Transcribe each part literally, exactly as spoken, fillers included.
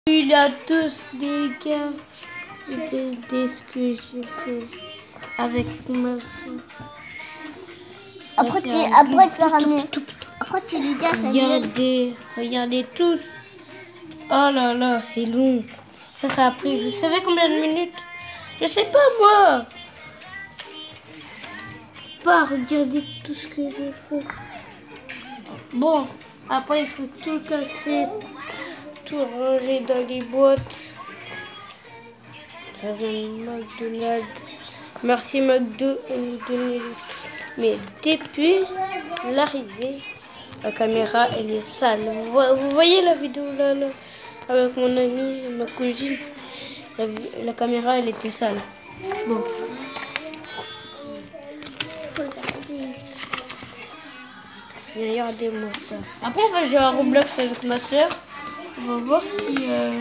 Il a tous des gars. Regardez ce que j'ai fait avec ma soeur. Après, tu, après tu vas ramener. Après, tu lui dis à sa Regardez, regardez tous. Oh là là, c'est long. Ça, ça a pris, vous savez combien de minutes? Je sais pas moi. Pas regarder tout ce que j'ai fait. Bon, après il faut tout casser, tout ranger dans les boîtes. Ça vient de McDonald's. Merci McDonald's. Mais depuis l'arrivée, la caméra elle est sale. Vous, vous voyez la vidéo là, là avec mon ami, ma cousine. La, la caméra elle était sale. Bon. Regardez-moi ça. Après on va jouer à Roblox avec ma soeur. On va voir si... Euh...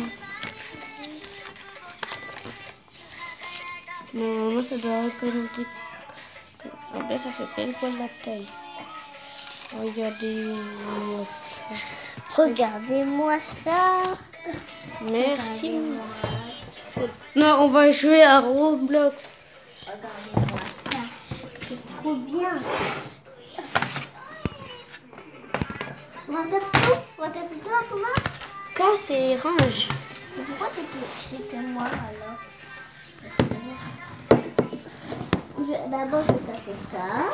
Normalement ça doit représenter... Ah ben ça fait pile poil la taille. Regardez-moi ça. Regardez-moi ça. Merci. Non, on va jouer à Roblox. Regardez-moi ça. C'est trop bien. On va faire tout. On va casser tout à commence. Casse et range. Mais pourquoi c'est que, c'est que moi alors? Je- D'abord je vais casser ça.